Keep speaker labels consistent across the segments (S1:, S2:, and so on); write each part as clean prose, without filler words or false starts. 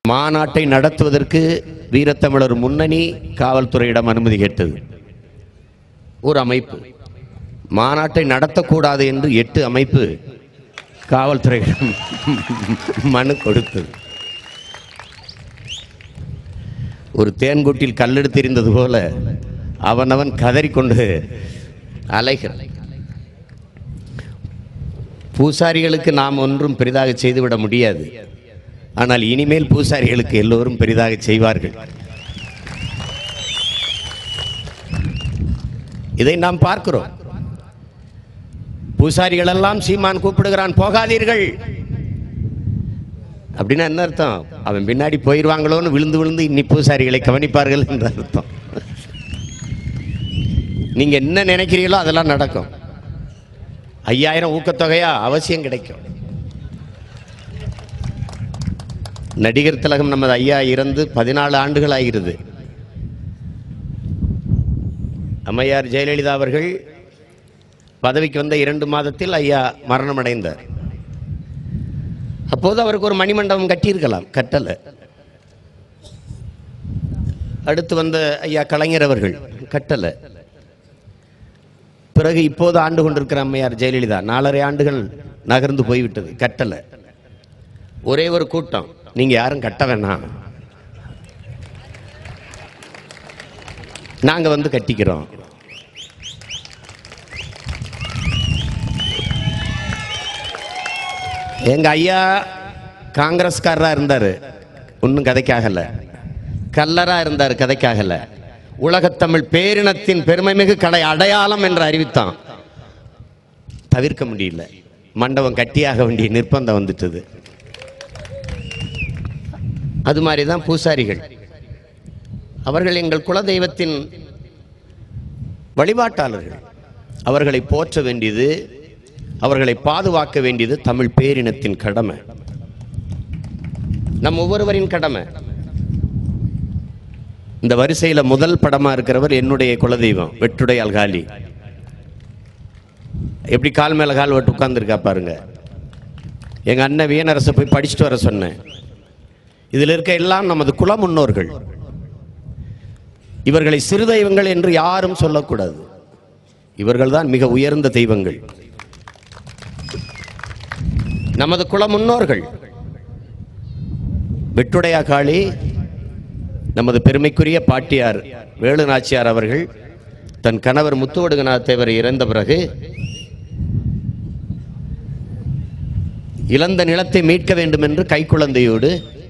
S1: மாநாட்டை நடத்துவதற்கு வீரத்தமிழர் முன்னணி காவல்துறையிடம் அனுமதி கேட்டது. ஒரு அமைப்பு மாநாட்டை நடத்தக்கூடாது என்று 8 அமைப்பு காவல்துறையிடம் மனு கொடுத்தது. ஒரு தேன்கூட்டில் கல்லெடுத்தெறிந்தது போல அவனவன் கதறிக்கொண்டு அலைகிறான். பூசாரிகளுக்கு நாம் ஒன்றும் பெரிதாக செய்துவிட முடியாது. ஆனால் இனிமேல் பூசாரிகளுக்கு எல்லோரும் பெரிதாக செய்வார்கள். இதை நாம் பார்க்கிறோம். பூசாரிகள் எல்லாம் சீமான் கூப்பிடுகிறான், போகாதீர்கள் அப்படின்னா என்ன அர்த்தம்? அவன் பின்னாடி போயிடுவாங்களோன்னு விழுந்து விழுந்து இன்னி பூசாரிகளை கவனிப்பார்கள் என்ற அர்த்தம். நீங்க என்ன நினைக்கிறீங்களோ அதெல்லாம் நடக்கும். 5000 ஊக்கத்தொகையா அவசியம் கிடைக்கும். நடிகர் திலகம் நமது ஐயா இறந்து 14 ஆண்டுகள் ஆகிறது. அம்மையார் ஜெயலலிதா அவர்கள் பதவிக்கு வந்த 2 மாதத்தில் ஐயா மரணம் அடைந்தார். அப்போது அவருக்கு ஒரு மணிமண்டபம் கட்டியிருக்கலாம், கட்டலை. அடுத்து வந்த ஐயா கலைஞர் அவர்கள் கட்டலை. பிறகு இப்போது ஆண்டு கொண்டிருக்கிற அம்மையார் ஜெயலலிதா 4.5 ஆண்டுகள் நகர்ந்து போய்விட்டது, கட்டலை. ஒரே ஒரு கூட்டம், நீங்க யாரும் கட்ட வேணாம், நாங்க வந்து கட்டிக்கிறோம். எங்க ஐயா காங்கிரஸ்காரரா இருந்தாரு, ஒன்னும் கதைக்காகல. கல்லரா இருந்தார், கதைக்காகல. உலகத்தமிழ் பேரினத்தின் பெருமைமிகு கடை அடையாளம் என்று அறிவித்தான். தவிர்க்க முடியல, மண்டபம் கட்டியாக வேண்டிய நிர்பந்தம் வந்துட்டது. அது மாதிரிதான் பூசாரிகள். அவர்கள் எங்கள் குலதெய்வத்தின் வழிபாட்டாளர்கள். அவர்களை போற்ற வேண்டியது, அவர்களை பாதுகாக்க வேண்டியது தமிழ் பேரினத்தின் கடமை, நம் ஒவ்வொருவரின் கடமை. இந்த வரிசையில் முதல் படமா இருக்கிறவர் என்னுடைய குலதெய்வம் வெட்டுடையால் காளி. எப்படி கால் மேல கால் விட்டு உட்கார்ந்துருக்கா பாருங்க. எங்க அண்ணன் வீணரசை போய் படிச்சுட்டு வர சொன்னேன். இதில் இருக்க எல்லாம் நமது குல முன்னோர்கள். இவர்களை சிறு தெய்வங்கள் என்று யாரும் சொல்லக்கூடாது. இவர்கள் தான் மிக உயர்ந்த தெய்வங்கள், நமது குல முன்னோர்கள். வெட்டுடையா காளி நமது பெருமைக்குரிய பாட்டியார் வேலு நாச்சியார் அவர்கள் தன் கணவர் முத்துவடுகநாத தேவர் இறந்த பிறகு இழந்த நிலத்தை மீட்க வேண்டும் என்று கைக்குழந்தையோடு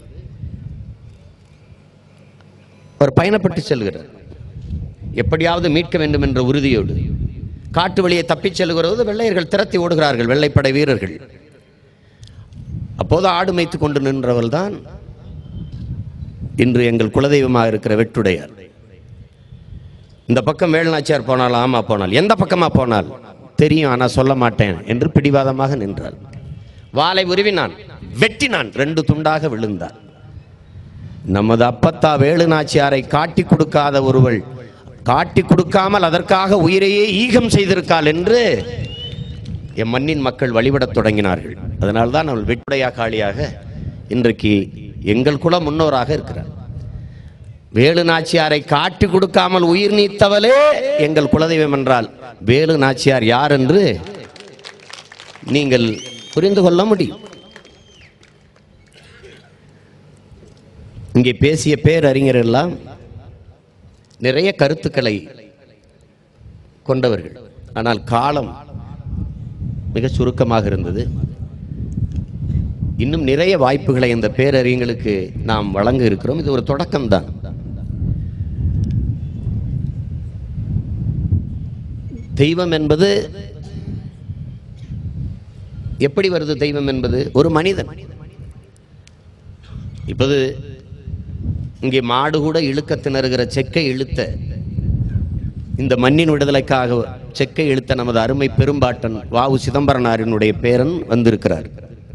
S1: அவர் பயணப்பட்டு செல்கிறார். எப்படியாவது மீட்க வேண்டும் என்ற உறுதியோடு காட்டு வழியை தப்பிச் செல்கிறது. வெள்ளையர்கள் திரட்டி ஓடுகிறார்கள், வெள்ளைப்படை வீரர்கள். அப்போது ஆடு மேய்த்து கொண்டு நின்றவள் தான் இன்று எங்கள் குலதெய்வமாக இருக்கிற வெட்டுடையார். இந்த பக்கம் வேலுநாச்சியார் போனால், ஆமா போனால், எந்த பக்கமா போனால் தெரியும், ஆனால் சொல்ல மாட்டேன் என்று பிடிவாதமாக நின்றாள். வாளை உருவினான், வெட்டினான், 2 துண்டாக விழுந்தார். நமது அப்பத்தா வேலுநாச்சியாரை காட்டி கொடுக்காத ஒருவள் காட்டி கொடுக்காமல் அதற்காக உயிரையே ஈகம் செய்திருக்காள் என்று என் மண்ணின் மக்கள் வழிபடத் தொடங்கினார்கள். அதனால்தான் அவள் வெட்டுடையா காளியாக இன்றைக்கு எங்கள் குல முன்னோராக இருக்கிறார். வேலு நாச்சியாரை காட்டி கொடுக்காமல் உயிர் நீத்தவளே எங்கள் குலதெய்வம் என்றால் வேலு நாச்சியார் யார் என்று நீங்கள் புரிந்து கொள்ள முடியும். இங்கே பேசிய பேரறிஞர் எல்லாம் நிறைய கருத்துக்களை கொண்டவர்கள். ஆனால் காலம் மிக சுருக்கமாக இருந்தது. இன்னும் நிறைய வாய்ப்புகளை இந்த பேரறிஞர்களுக்கு நாம் வழங்க இருக்கிறோம். இது ஒரு தொடக்கம்தான். தெய்வம் என்பது எப்படி வருது? தெய்வம் என்பது ஒரு மனிதன். இப்போது இங்கே மாடு கூட இழுக்க திணறுகிற செக்கை இழுத்த, இந்த மண்ணின் விடுதலைக்காக செக்கை இழுத்த நமது அருமை பெரும்பாட்டன் வ.உ. சிதம்பரனாரினுடைய பேரன் வந்திருக்கிறார்.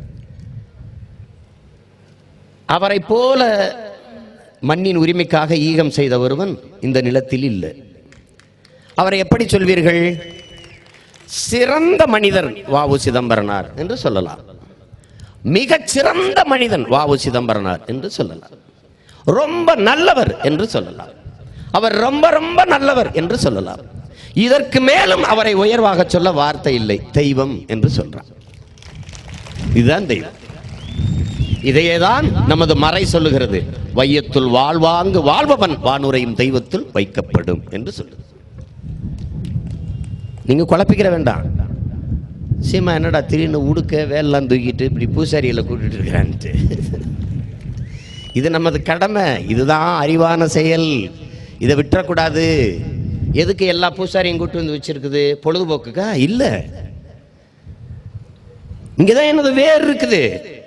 S1: அவரை போல மண்ணின் உரிமைக்காக ஈகம் செய்த ஒருவன் இந்த நிலத்தில் இல்லை. அவரை எப்படி சொல்வீர்கள்? சிறந்த மனிதர் வ.உ. சிதம்பரனார் என்று சொல்லலாம். மிகச் சிறந்த மனிதன் வ.உ. சிதம்பரனார் என்று சொல்லலாம். ரொம்ப நல்லவர் என்று சொல்லலாம். அவர் ரொம்ப ரொம்ப நல்லவர் என்று சொல்லலாம். இதற்கு மேலும் அவரை உயர்வாக சொல்ல வார்த்தை இல்லை. தெய்வம் என்று சொல்றார். இதுதான் தெய்வம். இதையேதான் நமது மறை சொல்லுகிறது. வையத்துள் வாழ்வாங்கு வாழ்பவன் வானுரையும் தெய்வத்தில் வைக்கப்படும் என்று சொல்லுது. நீங்க குழப்பிக்கிற வேண்டாம். சீமா என்னடா திடீர்னு உடுக்க வேலைலாம் தூக்கிட்டு இப்படி பூசாரிகளை கூட்டிட்டு இருக்கிறான்ட்டு. இது நமது கடமை. இதுதான் அறிவான செயல். இதை விட்டுறக்கூடாது. எதுக்கு எல்லா பூசாரியும் கூட்டு வந்து வச்சிருக்குது? பொழுதுபோக்குக்கா? இல்ல, இங்கதான் எனது வேர் இருக்குது.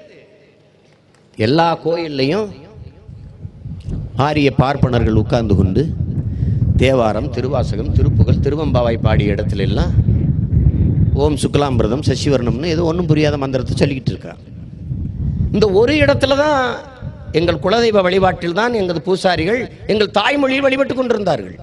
S1: எல்லா கோயில்லையும் ஆரிய பார்ப்பனர்கள் உட்கார்ந்து கொண்டு தேவாரம், திருவாசகம், திருப்புகழ், திருவம்பாவை பாடிய இடத்துல எல்லாம் ஓம் சுக்லாம்பிரதம் சசிவர்ணம்னு ஏதோ ஒன்றும் புரியாத மந்திரத்தை சொல்லிக்கிட்டு இருக்காங்க. இந்த ஒரு இடத்துல தான் எங்கள் குலதெய்வ வழிபாட்டில் தான் எங்கள் பூசாரிகள் எங்கள் தாய்மொழியில் வழிபட்டு கொண்டிருந்தார்கள்.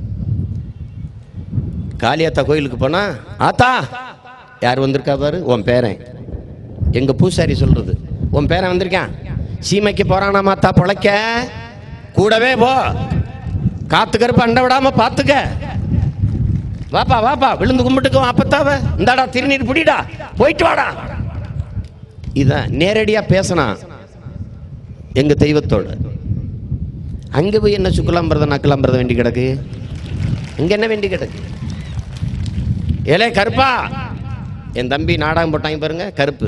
S1: காளியாத்தா கோயிலுக்கு போனா, ஆத்தா யார் வந்திருக்கா பாரு, உன் பேரன். எங்க பூசாரி சொல்றது, உன் பேரன் வந்திருக்கான், சீமைக்கு போறானா மாத்தா பொழைக்க, கூடவே போ, காத்து கருப்பு அண்ட விடாம பாத்துக்க, வாப்பா வாப்பா விழுந்து கும்பிட்டுக்கும் அப்பத்தாவ, இந்தாடா திருநீர் புடிடா, போயிட்டு வாடா. இதான் நேரடியா பேசினா எங்க தெய்வத்தோட. அங்க போய் என்ன சுக்கலாம்பிரதம் நக்கலாம்பிரதம் வேண்டி கிடக்கு? இங்க என்ன வேண்டி கிடக்கு? ஏலே கருப்பா, என் தம்பி நாடகம் போட்டாங்க பாருங்க, கருப்பு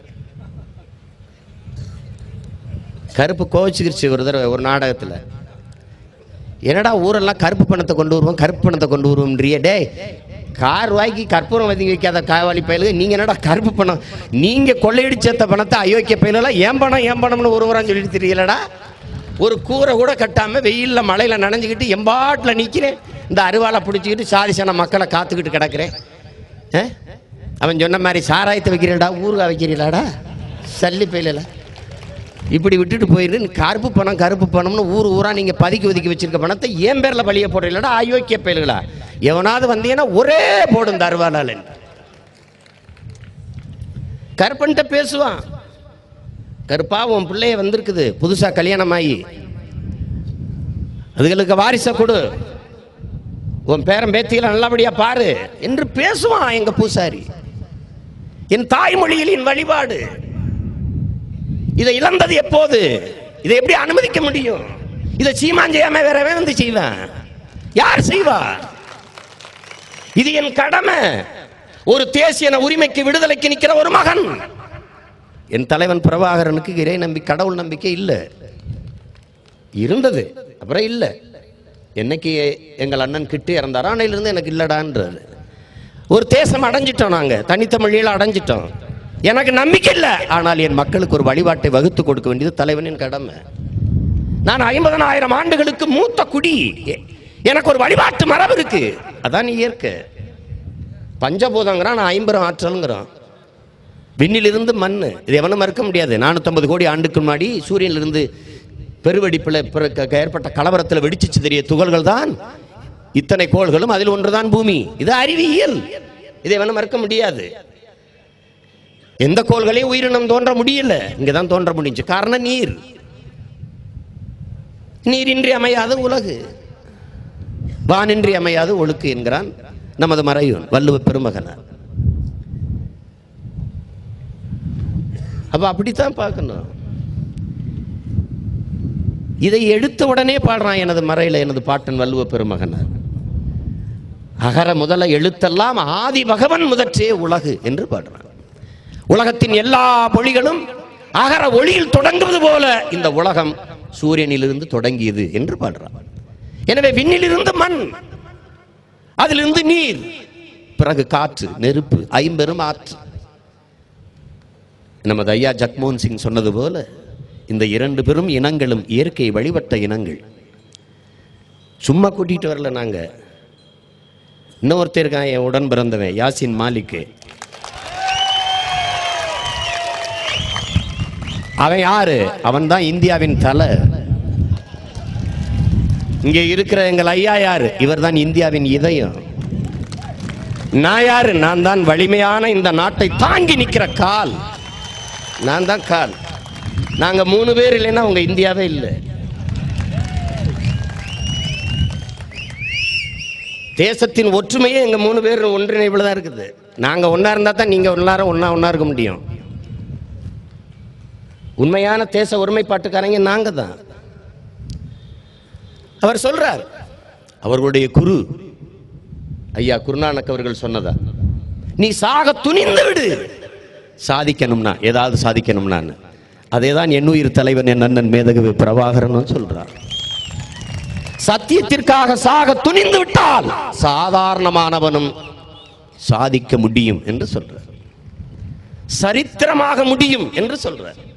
S1: கருப்பு கோவிச்சுக்கிருச்சு ஒரு தடவை ஒரு நாடகத்தில். என்னடா ஊரெல்லாம் கருப்பு பணத்தை கொண்டு வருவோம், கருப்பு பணத்தை கொண்டு வருவோம்ன்றிய. டே, கார் வாங்கி கற்பூரம் வதி வைக்காத காவாளி பயலுக்கு நீங்க என்னடா கருப்பு பணம்? நீங்க கொள்ளையடிச்ச பணத்தை அயோக்கிய பயலெல்லாம் ஏன் பணம் ஏன் பணம்னு ஒருவரான்னு சொல்லிட்டு தெரியலடா. ஒரு கூரை கூட கட்டாம வெயில்ல மழையில நனைஞ்சுக்கிட்டு எம்பாட்டில் நிற்கிறேன், இந்த அருவாளை பிடிச்சிக்கிட்டு சாதிசான மக்களை காத்துக்கிட்டு கிடக்கிறேன். அவன் சொன்ன மாதிரி சாராயத்தை வைக்கிறீடா, ஊறுகாய் வைக்கிறீடாடா, சல்லி பயில இப்படி விட்டுட்டு போயிரு. கருப்பு பணம் கருப்பு பணம்னு ஊர் ஊரா நீங்க பதுக்கி ஒதுக்கி வச்சிருக்க பணத்தை ஏன் பேர்ல பழிய போடுறீங்களா அயோக்கிய பயல்களா? எவனாவது வந்தீங்கன்னா ஒரே போடும் தருவாளால். கருப்பன்ட்ட பேசுவான், கருப்பா உன் பிள்ளைய வந்திருக்குது புதுசா கல்யாணம் ஆகி, அதுகளுக்கு வாரிசை கொடு, உன் பேரன் பேத்திகளை நல்லபடியா பாரு என்று பேசுவான் எங்க பூசாரி. என் தாய்மொழியில் என் வழிபாடு. இதை இழந்தது எப்போது? இதை எப்படி அனுமதிக்க முடியும்? இதை சீமான் செய்யாம வேறவே வந்து செய்வேன்? யார் செய்வா? இது என் கடமை. ஒரு தேசிய உரிமைக்கு விடுதலைக்கு நிற்கிற ஒரு மகன். என் தலைவன் பிரபாகரனுக்கு இறை நம்பிக்கை கடவுள் நம்பிக்கை இல்லை, இருந்தது அப்புறம் இல்லை. என்னைக்கு எங்கள் அண்ணன் கிட்டு இறந்தாரோ அன்னையிலிருந்து எனக்கு இல்லடான்றாரு. ஒரு தேசம் அடைஞ்சிட்டோம், நாங்க தனித்தமிழில் அடைஞ்சிட்டோம். எனக்கு நம்பிக்கை இல்லை, ஆனால் என் மக்களுக்கு ஒரு வழிபாட்டை வகுத்து கொடுக்க வேண்டியது தலைவனின் கடமை. நான் 50,000 ஆண்டுகளுக்கு மூத்த குடி, எனக்கு ஒரு வழிபாட்டு மரபு இருக்கு. அதான் இயற்கை. பஞ்சபூதங்கிறான், நான் 50 ஆற்றல்ங்கிறான். விண்ணிலிருந்து மண், இது எவனும் மறுக்க முடியாது. 450 கோடி ஆண்டுக்கு முன்னாடி சூரியனிலிருந்து பெருவெடிப்பில் ஏற்பட்ட கலவரத்தில் வெடிச்சு சிதறிய துகள்கள் தான் இத்தனை கோள்களும், அதில் ஒன்றுதான் பூமி. இது அறிவியல், இதை எவனும் மறுக்க முடியாது. எந்த கோள்களையும் உயிரினம் தோன்ற முடியல, இங்கதான் தோன்ற முடிஞ்சு. காரணம் நீர். நீரின்றி அமையாத உலகு, வானின்றி அமையாத ஒழுக்கு என்கிறான் நமது மறையோன் வள்ளுவ பெருமகனார். அப்ப அப்படித்தான் பார்க்கணும். இதை எடுத்த உடனே பாடுறான் எனது மறையில எனது பாட்டன் வள்ளுவ பெருமகனார். அகர முதல எழுத்தெல்லாம் ஆதி பகவன் முதற்றே உலகு என்று பாடுறான். உலகத்தின் எல்லா மொழிகளும் அகர ஒளியில் தொடங்குவது போல இந்த உலகம் சூரியனிலிருந்து தொடங்கியது என்று பாடுறான். எனவே விண்ணிலிருந்து மண், அதிலிருந்து நீர், பிறகு காற்று, நெருப்பு, 50 ஆற்று. நமது ஐயா ஜக்மோகன் சிங் சொன்னது போல இந்த 2 பெரும் இனங்களும் இயற்கை வழிபட்ட இனங்கள். சும்மா கூட்டிட்டு வரல நாங்க. இன்னொருத்தர் இருக்கான், என் உடன் பிறந்தவன் யாசின் மாலிக். அவன் யாரு? அவன் தான் இந்தியாவின் தலை. இங்கே இருக்கிற எங்கள் ஐயா யாரு? இவர் தான் இந்தியாவின் இதயம். நான் யாரு? நான் தான் வலிமையான இந்த நாட்டை தாங்கி நிற்கிற கால். நான் தான் கால். நாங்க 3 பேர் இல்லைன்னா உங்க இந்தியாவே இல்லை. தேசத்தின் ஒற்றுமையே எங்க 3 பேர் ஒன்றிணைவில் தான் இருக்குது. நாங்க ஒன்னா இருந்தா தான் நீங்க எல்லாரும் ஒன்னா இருக்க முடியும். உண்மையான தேச ஒருமைப்பாட்டுக்காரங்க நாங்க தான். அவர் சொல்றார், அவர்களுடைய குரு ஐயா குருநானக் அவர்கள் சொன்னதா, நீ சாக துணிந்து விடு, சாதிக்கணும்னா ஏதாவது சாதிக்கணும்னா. அதேதான் எண்ணுயிர் தலைவன் என் அண்ணன் மேதகு பிரபாகரன் சொல்றார். சத்தியத்திற்காக சாக துணிந்து விட்டால் சாதாரணமானவனும் சாதிக்க முடியும் என்று சொல்றார். சரித்திரமாக முடியும் என்று சொல்றார்.